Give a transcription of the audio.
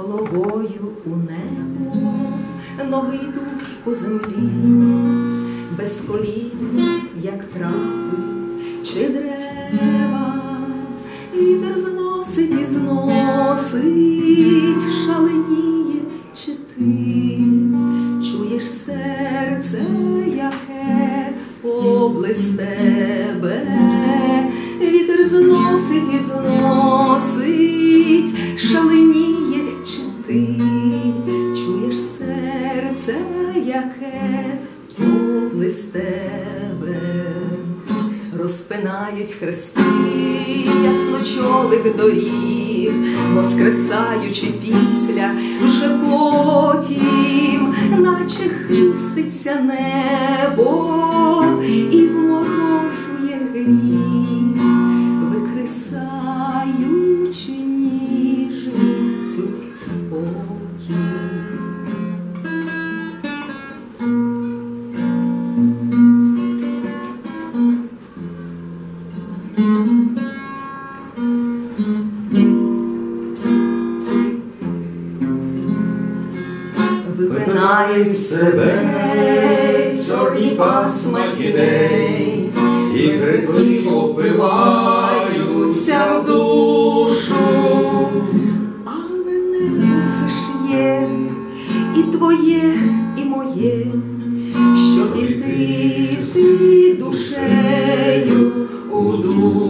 головою у небо, ноги йдуть по землі, без колін, як трави чи дерева. Вітер зносить і зносить, шаленіє чи ти чуєш серце, яке поблизь тебе. Вітер зносить і зносить, шаленіє чи ти чуєш серце, яке поблизь тебе. Розпинають хрести ясночолих доріг, воскресаючи після, вже потім, наче хреститься небо і вморожує гріх, викресаючи ніжністю спокій. Випинають себе чорні пасма тіней і крикливо впиваються в душу. Але небо все ж є, і твоє, і моє, щоб іти душею у душу.